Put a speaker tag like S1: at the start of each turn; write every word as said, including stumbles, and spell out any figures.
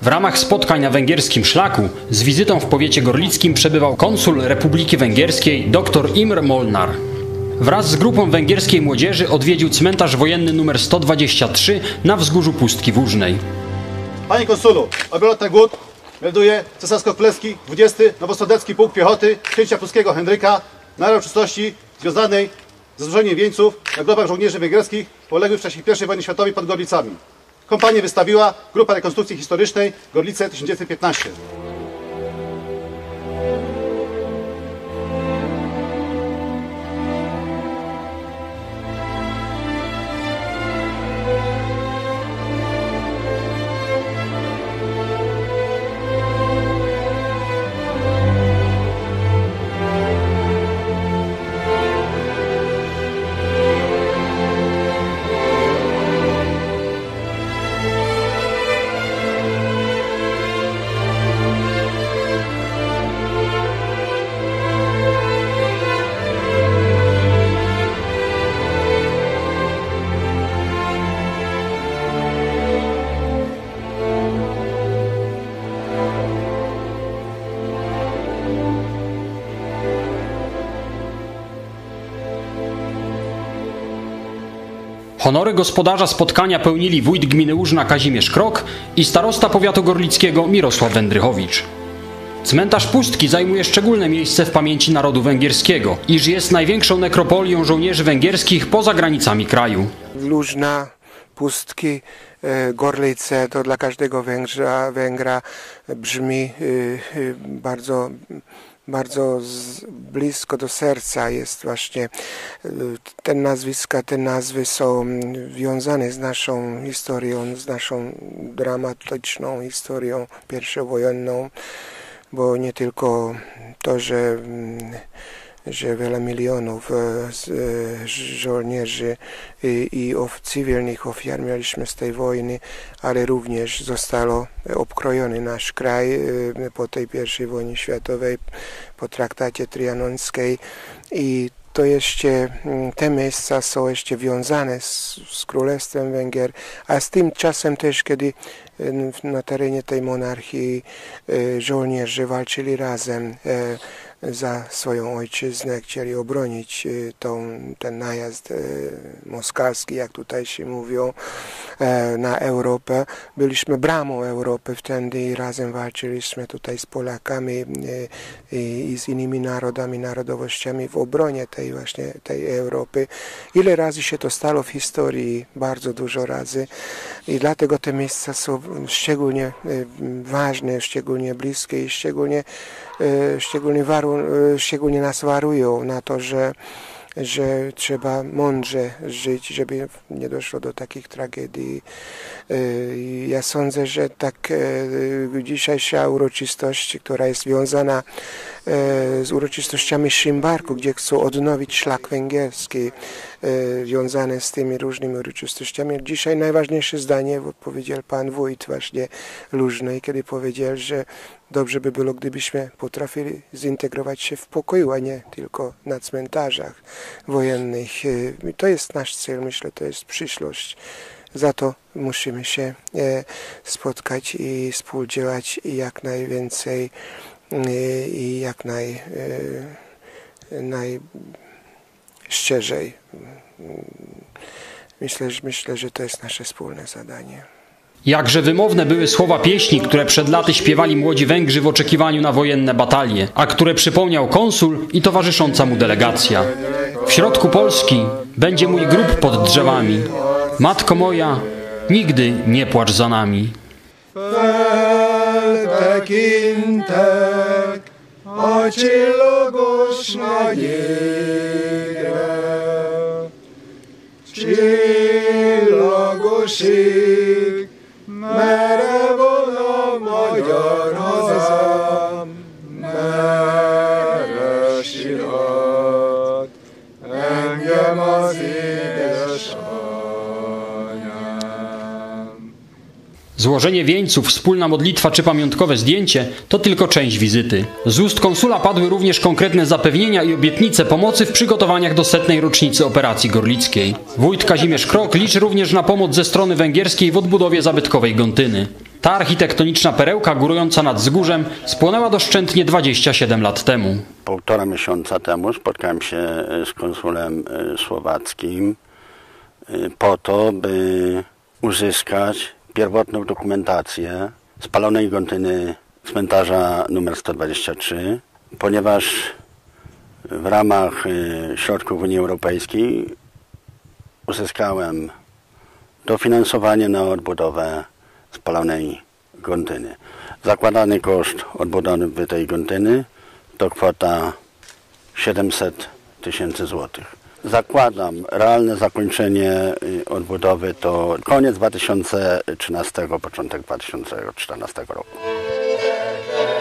S1: W ramach spotkań na węgierskim szlaku z wizytą w powiecie gorlickim przebywał konsul Republiki Węgierskiej dr Imre Molnar. Wraz z grupą węgierskiej młodzieży odwiedził cmentarz wojenny numer sto dwadzieścia trzy na wzgórzu Pustki Wóżnej.
S2: Panie konsulu, obrotny głód melduje cesarsko-królewski dwudziesty Nowosądecki Pułk Piechoty księcia pruskiego Henryka na uroczystości związanej ze złożeniem wieńców na grobach żołnierzy węgierskich poległych w czasie pierwszej wojny światowej pod Gorlicami. Kompanię wystawiła Grupa Rekonstrukcji Historycznej Gorlice tysiąc dziewięćset piętnaście.
S1: Honory gospodarza spotkania pełnili wójt gminy Łużna Kazimierz Krok i starosta powiatu gorlickiego Mirosław Wędrychowicz. Cmentarz Pustki zajmuje szczególne miejsce w pamięci narodu węgierskiego, iż jest największą nekropolią żołnierzy węgierskich poza granicami kraju.
S3: Łużna, Pustki, Gorlice to dla każdego Węgra, Węgra brzmi bardzo bardzo z, blisko do serca jest właśnie te nazwiska, te nazwy są wiązane z naszą historią, z naszą dramatyczną historią pierwszowojenną, bo nie tylko to, że że wiele milionów żołnierzy i, i of, cywilnych ofiar mieliśmy z tej wojny, ale również zostało obkrojony nasz kraj po tej pierwszej wojnie światowej, po traktacie trianonskiej i to jeszcze, te miejsca są jeszcze wiązane z, z Królestwem Węgier, a z tym czasem też, kiedy na terenie tej monarchii żołnierze walczyli razem za swoją ojczyznę, chcieli obronić tą, ten najazd moskalski, jak tutaj się mówią, na Europę. Byliśmy bramą Europy wtedy i razem walczyliśmy tutaj z Polakami i z innymi narodami, narodowościami w obronie tej właśnie tej Europy. Ile razy się to stało w historii? Bardzo dużo razy i dlatego te miejsca są szczególnie ważne, szczególnie bliskie i szczególnie Szczególnie, waru, szczególnie nas warują na to, że, że trzeba mądrze żyć, żeby nie doszło do takich tragedii. Ja sądzę, że tak dzisiejsza uroczystość, która jest związana z uroczystościami Szymbarku, gdzie chcą odnowić szlak węgierski, związane z tymi różnymi uroczystościami. Dzisiaj najważniejsze zdanie powiedział pan wójt właśnie Lużnej, kiedy powiedział, że dobrze by było, gdybyśmy potrafili zintegrować się w pokoju, a nie tylko na cmentarzach wojennych. I to jest nasz cel, myślę, to jest przyszłość. Za to musimy się spotkać i współdziałać i jak najwięcej i jak naj, najszczerzej. Myślę, myślę, że to jest nasze wspólne zadanie.
S1: Jakże wymowne były słowa pieśni, które przed laty śpiewali młodzi Węgrzy w oczekiwaniu na wojenne batalie, a które przypomniał konsul i towarzysząca mu delegacja. W środku Polski będzie mój grób pod drzewami. Matko moja, nigdy nie płacz za nami.
S4: Merre van a magyar hazám, merre sirat engem az édesanyám.
S1: Złożenie wieńców, wspólna modlitwa czy pamiątkowe zdjęcie to tylko część wizyty. Z ust konsula padły również konkretne zapewnienia i obietnice pomocy w przygotowaniach do setnej rocznicy operacji gorlickiej. Wójt Kazimierz Krok liczy również na pomoc ze strony węgierskiej w odbudowie zabytkowej Gontyny. Ta architektoniczna perełka górująca nad wzgórzem spłonęła doszczętnie dwadzieścia siedem lat temu.
S5: Półtora miesiąca temu spotkałem się z konsulem słowackim po to, by uzyskać pierwotną dokumentację spalonej gontyny cmentarza numer sto dwadzieścia trzy, ponieważ w ramach środków Unii Europejskiej uzyskałem dofinansowanie na odbudowę spalonej gontyny. Zakładany koszt odbudowy tej gontyny to kwota siedemset tysięcy złotych. Zakładam realne zakończenie odbudowy to koniec dwa tysiące trzynastego, początek dwa tysiące czternastego roku.